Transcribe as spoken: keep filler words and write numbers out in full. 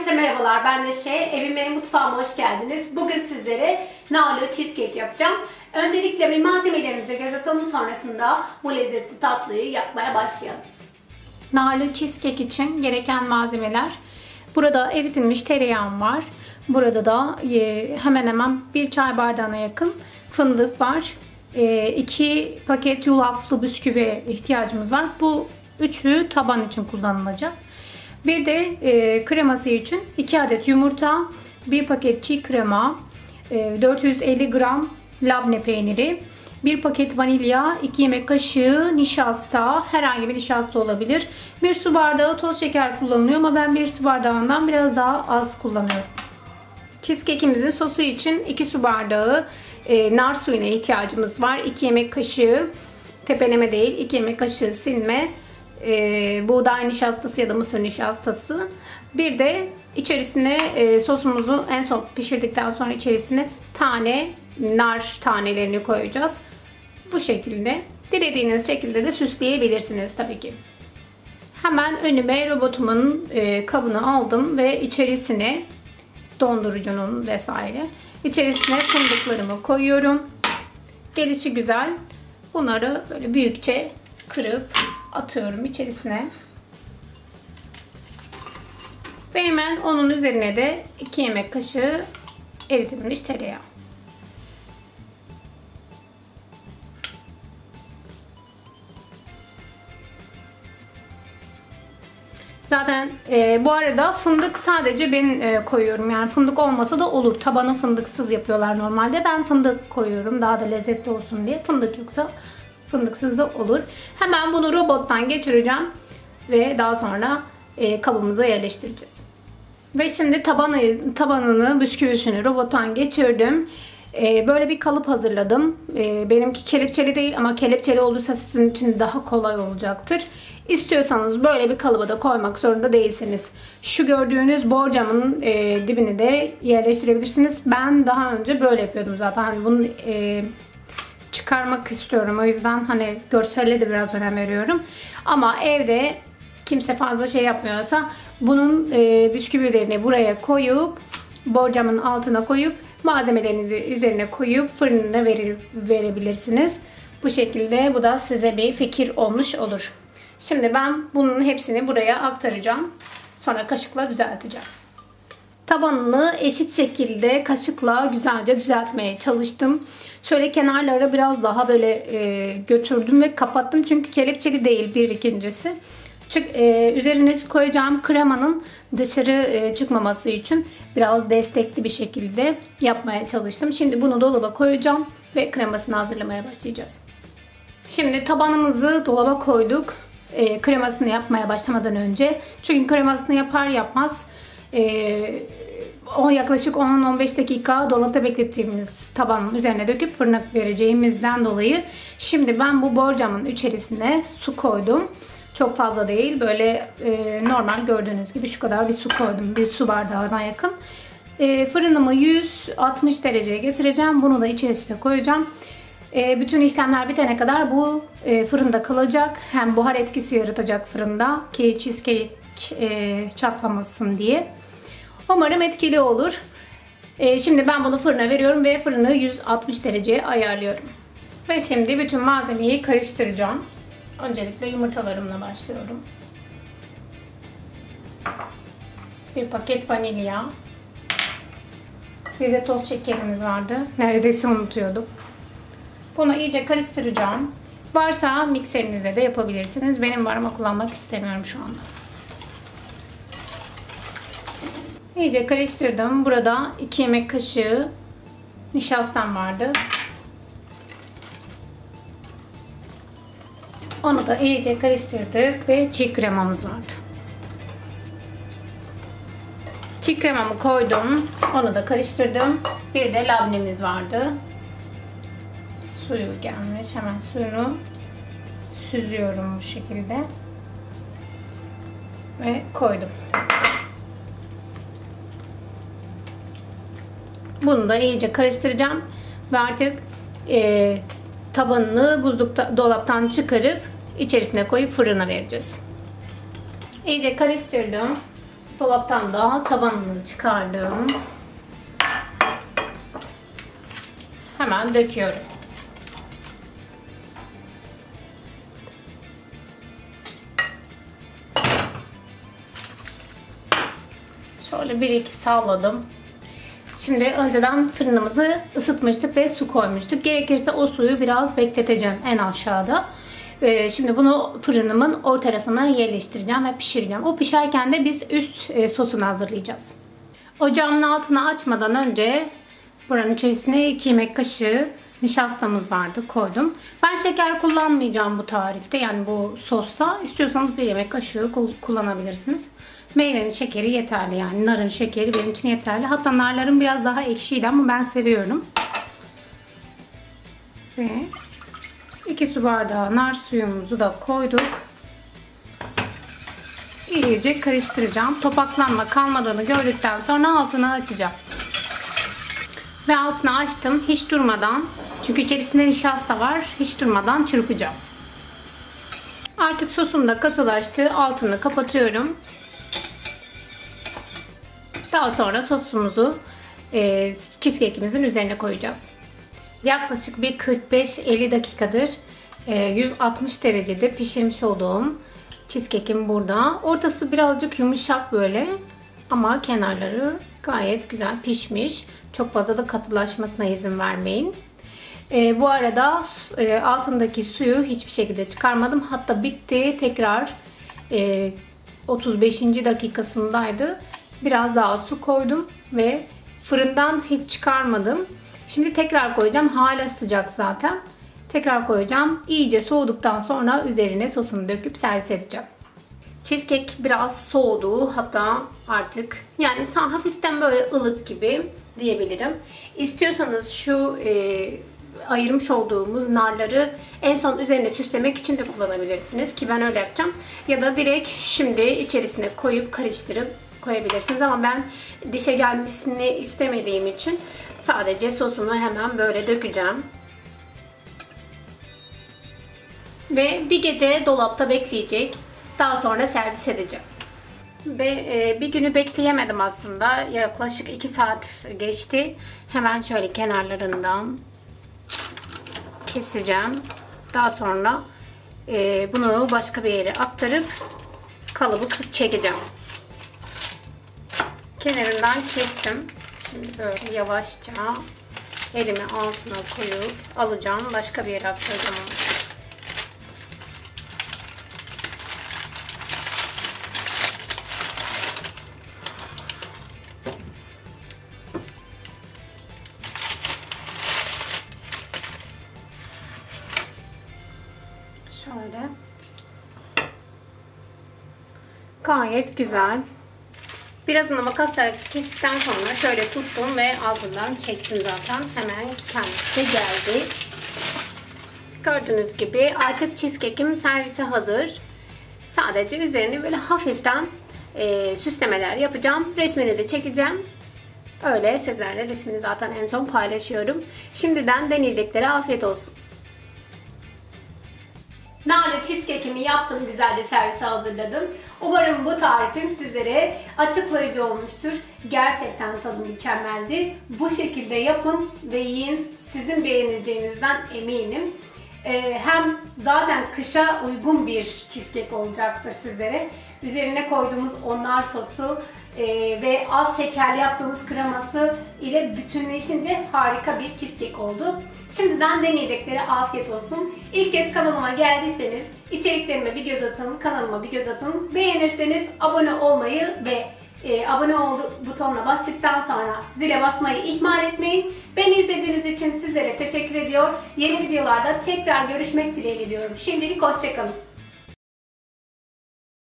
Herkese merhabalar, ben Neşe. Evime, mutfağıma hoş geldiniz. Bugün sizlere narlı cheesecake yapacağım. Öncelikle bir malzemelerimize göz atalım, sonrasında bu lezzetli tatlıyı yapmaya başlayalım. Narlı cheesecake için gereken malzemeler: burada eritilmiş tereyağım var. Burada da hemen hemen bir çay bardağına yakın fındık var. iki paket yulaflı bisküvi ihtiyacımız var. Bu üçü taban için kullanılacak. Bir de e, kreması için iki adet yumurta, bir paket çiğ krema, e, dört yüz elli gram labne peyniri, bir paket vanilya, iki yemek kaşığı nişasta, herhangi bir nişasta olabilir. bir su bardağı toz şeker kullanılıyor ama ben bir su bardağından biraz daha az kullanıyorum. Cheesecake'imizin sosu için iki su bardağı e, nar suyuna ihtiyacımız var. iki yemek kaşığı tepeleme değil, iki yemek kaşığı silme. E, buğday nişastası ya da mısır nişastası. Bir de içerisine e, sosumuzu en son pişirdikten sonra içerisine tane nar tanelerini koyacağız. Bu şekilde. Dilediğiniz şekilde de süsleyebilirsiniz tabii ki. Hemen önüme robotumun e, kabını aldım ve içerisine dondurucunun vesaire içerisine fındıklarımı koyuyorum. Gelişi güzel. Bunları böyle büyükçe kırıp atıyorum içerisine. Ve hemen onun üzerine de iki yemek kaşığı eritilmiş tereyağı. Zaten e, bu arada fındık sadece ben e, koyuyorum. Yani fındık olmasa da olur. Tabanı fındıksız yapıyorlar normalde. Ben fındık koyuyorum daha da lezzetli olsun diye. Fındık yoksa fındıksız da olur. Hemen bunu robottan geçireceğim ve daha sonra e, kabımıza yerleştireceğiz. Ve şimdi tabanı, tabanını, bisküvisini robottan geçirdim. E, böyle bir kalıp hazırladım. E, benimki kelepçeli değil ama kelepçeli olursa sizin için daha kolay olacaktır. İstiyorsanız böyle bir kalıba da koymak zorunda değilsiniz. Şu gördüğünüz borcamın e, dibini de yerleştirebilirsiniz. Ben daha önce böyle yapıyordum zaten. Hani bunu e, çıkarmak istiyorum. O yüzden hani görselle de biraz önem veriyorum. Ama evde kimse fazla şey yapmıyorsa bunun e, bisküvilerini buraya koyup borcamın altına koyup malzemelerinizi üzerine koyup fırınına verir, verebilirsiniz. Bu şekilde bu da size bir fikir olmuş olur. Şimdi ben bunun hepsini buraya aktaracağım. Sonra kaşıkla düzelteceğim. Tabanını eşit şekilde kaşıkla güzelce düzeltmeye çalıştım. Şöyle kenarlara biraz daha böyle e, götürdüm ve kapattım. Çünkü kelepçeli değil bir ikincisi. Çık, e, üzerine koyacağım kremanın dışarı e, çıkmaması için biraz destekli bir şekilde yapmaya çalıştım. Şimdi bunu dolaba koyacağım ve kremasını hazırlamaya başlayacağız. Şimdi tabanımızı dolaba koyduk. E, kremasını yapmaya başlamadan önce. Çünkü kremasını yapar yapmaz e, o yaklaşık on on beş dakika dolapta beklettiğimiz tabanın üzerine döküp fırına vereceğimizden dolayı şimdi ben bu borcamın içerisine su koydum. Çok fazla değil. Böyle e, normal gördüğünüz gibi şu kadar bir su koydum. Bir su bardağına yakın. E, fırınımı yüz altmış dereceye getireceğim. Bunu da içerisine koyacağım. E, bütün işlemler bitene kadar bu e, fırında kalacak. Hem buhar etkisi yaratacak fırında ki cheesecake e, çatlamasın diye. Umarım etkili olur. E, şimdi ben bunu fırına veriyorum ve fırını yüz altmış dereceye ayarlıyorum. Ve şimdi bütün malzemeyi karıştıracağım. Öncelikle yumurtalarımla başlıyorum. Bir paket vanilya. Bir de toz şekerimiz vardı. Neredeyse unutuyordum. Bunu iyice karıştıracağım. Varsa mikserinizle de yapabilirsiniz. Benim var ama kullanmak istemiyorum şu anda. İyice karıştırdım. Burada iki yemek kaşığı nişastam vardı. Onu da iyice karıştırdık ve çiğ kremamız vardı. Çiğ kremamı koydum. Onu da karıştırdım. Bir de labnemiz vardı. Suyu gelmiş. Hemen suyunu süzüyorum bu şekilde. Ve koydum. Bunu da iyice karıştıracağım. Ve artık e, tabanını buzlukta, dolaptan çıkarıp içerisine koyup fırına vereceğiz. İyice karıştırdım. dolaptan da tabanını çıkardım. Hemen döküyorum. Şöyle bir iki salladım. Şimdi önceden fırınımızı ısıtmıştık ve su koymuştuk. Gerekirse o suyu biraz bekleteceğim en aşağıda. Ee, şimdi bunu fırınımın orta tarafına yerleştireceğim ve pişireceğim. O pişerken de biz üst e, sosunu hazırlayacağız. Ocağımın altını açmadan önce buranın içerisine iki yemek kaşığı nişastamız vardı, koydum. Ben şeker kullanmayacağım bu tarifte, yani bu sosta. İstiyorsanız bir yemek kaşığı kullanabilirsiniz. Meyvenin şekeri yeterli, yani narın şekeri benim için yeterli. Hatta narların biraz daha ekşiydi ama ben seviyorum. Ve iki su bardağı nar suyumuzu da koyduk. İyice karıştıracağım. Topaklanma kalmadığını gördükten sonra altını açacağım. Ve altını açtım. Hiç durmadan, çünkü içerisinde nişasta var, hiç durmadan çırpacağım. Artık sosum da katılaştı. Altını kapatıyorum. Daha sonra sosumuzu e, cheesecake'imizin üzerine koyacağız. Yaklaşık bir kırk beş elli dakikadır e, yüz altmış derecede pişirmiş olduğum cheesecake'im burada. Ortası birazcık yumuşak böyle ama kenarları gayet güzel pişmiş. Çok fazla da katılaşmasına izin vermeyin. E, bu arada e, altındaki suyu hiçbir şekilde çıkarmadım. Hatta bitti. Tekrar e, otuz beşinci dakikasındaydı. Biraz daha su koydum ve fırından hiç çıkarmadım. Şimdi tekrar koyacağım. Hala sıcak zaten. Tekrar koyacağım. İyice soğuduktan sonra üzerine sosunu döküp servis edeceğim. Cheesecake biraz soğudu. Hatta artık yani hafiften böyle ılık gibi diyebilirim. İstiyorsanız şu e, ayırmış olduğumuz narları en son üzerine süslemek için de kullanabilirsiniz. Ki ben öyle yapacağım. Ya da direkt şimdi içerisine koyup karıştırıp koyabilirsiniz. Ama ben dişe gelmesini istemediğim için sadece sosunu hemen böyle dökeceğim. Ve bir gece dolapta bekleyecek. Daha sonra servis edeceğim. Ve e, bir günü bekleyemedim aslında. Yaklaşık iki saat geçti. Hemen şöyle kenarlarından keseceğim. Daha sonra e, bunu başka bir yere aktarıp kalıbı çekeceğim. Kenarından kestim. Şimdi böyle yavaşça elimi altına koyup alacağım. Başka bir yere aktaracağım. Şöyle. Gayet güzel. Birazını makasla kestikten sonra şöyle tuttum ve altından çektim zaten. Hemen kendisi de geldi. Gördüğünüz gibi artık cheesecake'im servise hazır. Sadece üzerine böyle hafiften e, süslemeler yapacağım. Resmini de çekeceğim. Öyle sizlerle resmini zaten en son paylaşıyorum. Şimdiden deneyeceklere afiyet olsun. Narlı cheesecake'imi yaptım, güzelce servise hazırladım. Umarım bu tarifim sizlere açıklayıcı olmuştur. Gerçekten tadı mükemmeldi. Bu şekilde yapın ve yiyin. Sizin beğeneceğinizden eminim. Ee, hem zaten kışa uygun bir cheesecake olacaktır sizlere. Üzerine koyduğumuz onlar sosu e, ve az şekerli yaptığımız kreması ile bütünleşince harika bir cheesecake oldu. Şimdiden deneyeceklere afiyet olsun. İlk kez kanalıma geldiyseniz içeriklerime bir göz atın, kanalıma bir göz atın. Beğenirseniz abone olmayı ve e, abone ol butonuna bastıktan sonra zile basmayı ihmal etmeyin. Beni izlediğiniz için sizlere teşekkür ediyor. Yeni videolarda tekrar görüşmek dileğiyle diyorum. Şimdilik hoşça kalın.